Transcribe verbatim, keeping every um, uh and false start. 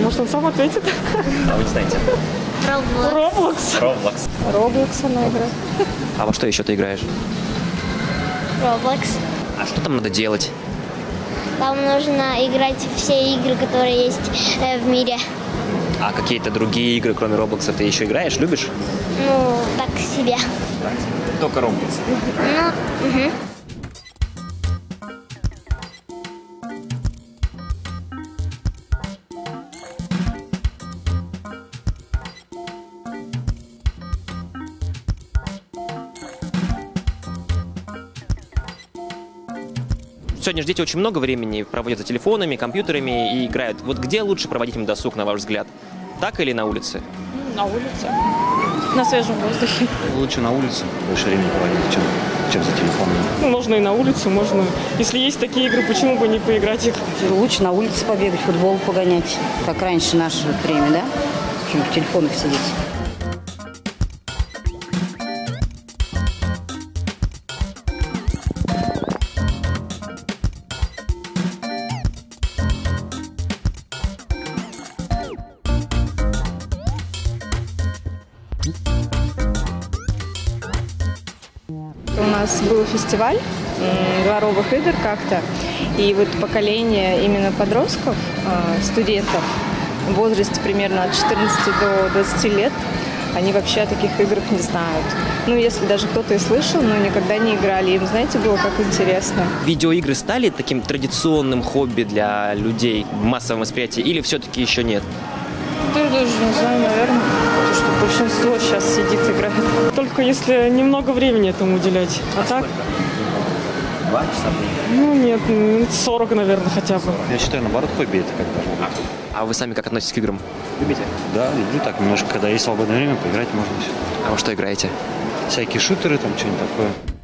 Может, он сам ответит? А вы не знаете? Roblox. Roblox. Roblox она играет. А во что еще ты играешь? Roblox. А что там надо делать? Там нужно играть все игры, которые есть э, в мире. А какие-то другие игры, кроме Roblox, ты еще играешь? Любишь? Ну, так себе. Только Roblox. Ну, угу. Сегодня же дети очень много времени проводят за телефонами, компьютерами и играют. Вот где лучше проводить им досуг, на ваш взгляд? Так или на улице? На улице. На свежем воздухе. Лучше на улице больше времени проводить, чем, чем за телефоном. Ну, можно и на улице, можно. Если есть такие игры, почему бы не поиграть их? Лучше на улице побегать, футбол погонять, как раньше в наше время, да? Чем в телефонах сидеть. У нас был фестиваль дворовых игр как-то, и вот поколение именно подростков, студентов в возрасте примерно от четырнадцати до двадцати лет, они вообще о таких играх не знают. Ну, если даже кто-то и слышал, но никогда не играли. Им, знаете, было как интересно. Видеоигры стали таким традиционным хобби для людей в массовом восприятии или все-таки еще нет? Да, я даже не знаю, наверное, потому что большинство сейчас сидит играет. Только если немного времени этому уделять. А так? Два часа? Ну нет, минут сорок, наверное, хотя бы. Я считаю, наоборот, хобби это как должно быть. А вы сами как относитесь к играм? Любите? Да, люблю так немножко, когда есть свободное время, поиграть можно. А во что играете? Всякие шутеры, там что-нибудь такое.